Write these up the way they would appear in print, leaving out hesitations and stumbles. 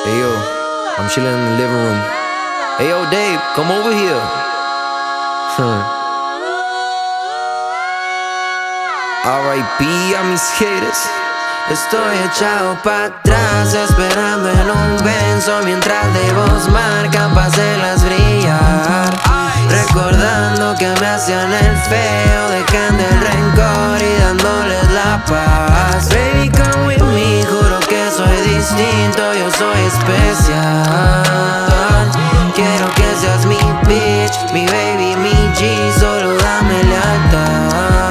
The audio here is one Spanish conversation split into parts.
Hey yo, I'm chilling in the living room. Hey yo, Dave, come over here. R.I.P. a mis haters. Estoy echado para atrás, esperando en un benzo, mientras de voz marcan pa' hacerlas brillar. Recordando que me hacían el feo, dejando el rencor y dándoles la paz. Baby, come with me, juro que soy distinto, yo soy especial. Quiero que seas mi bitch, mi baby, mi G, solo dame lealtad.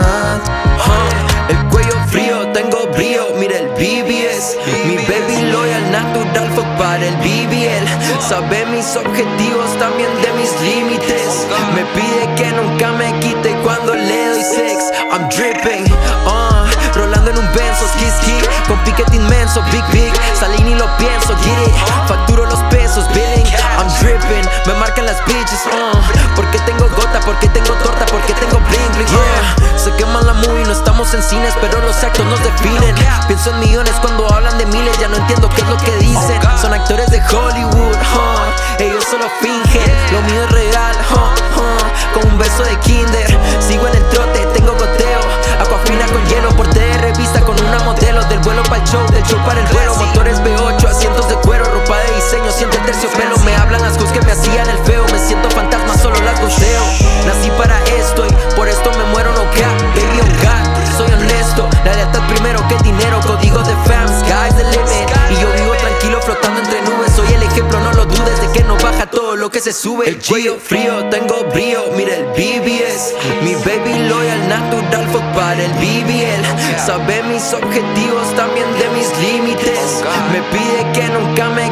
El cuello frío, tengo brío, mira el BBS. Mi baby loyal, natural, fuck para el BBL. Sabe mis objetivos, también de mis límites. Me pide que nunca me quite cuando le doy sex. I'm dripping, rolando en un benzo, ski, con piquete inmenso, big, salí ni lo pienso, get it. Facturo los pesos, billing, I'm dripping. Me marcan las bitches, porque tengo gota, porque tengo torta, porque tengo bling, Se quema la movie, no estamos en cines, pero los actos nos definen. Pienso en millones cuando hablan de miles, ya no entiendo qué es lo que dicen. Son actores de Hollywood, ellos solo fingen, lo mío es real, con un beso de kinder. Sigo en el trote, tengo goteo, agua fina con hielo, porte de revista con una modelo. Del vuelo para el show, del show para el vuelo. Motores V8, asientos de cuero, ropa de diseño, siente el terciopelo. Me hablan las cosas que me hacían el feo, me siento fantasma, solo las goceo. Nací para esto y por esto me muero, no cap, baby on God. Soy honesto, la lealtad primero que el dinero. Código de fam, sky's the limit. Y yo vivo tranquilo flotando entre nubes. Soy el ejemplo, no lo dudes, de que no baja todo lo que se sube. El cuello frío, tengo brío, mira el BBS. Mi baby loyal, natural, fuck para el BBL. Sabe mis objetivos, también de mis límites. Me pide que nunca me